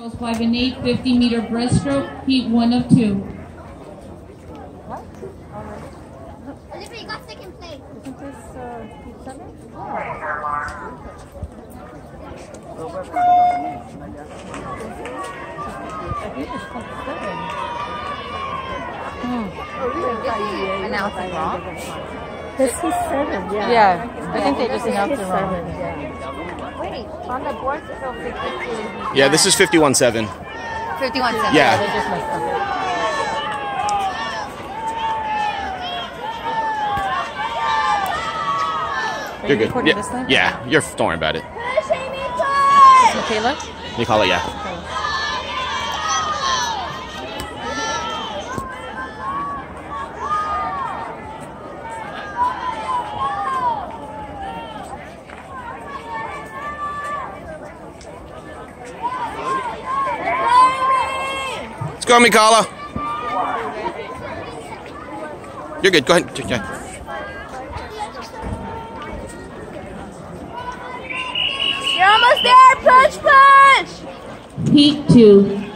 Girls 5 and 8, 50-meter breaststroke, heat 1 of 2. What? Olivia, you got second place. Isn't this heat 7? I think it's heat 7. Announced it wrong? This is 7, yeah. Yeah, I think they just announced it wrong. Wait, on the board it says 52. Yeah, this is 51-7. 51-7. Yeah. They just messed up. You're good. Recording this time? Yeah, don't worry about it. Mikala? Mikala, yeah. Let's go, Mikala. You're good. Go ahead. Yeah. You're almost there! Push, push! Heat 2.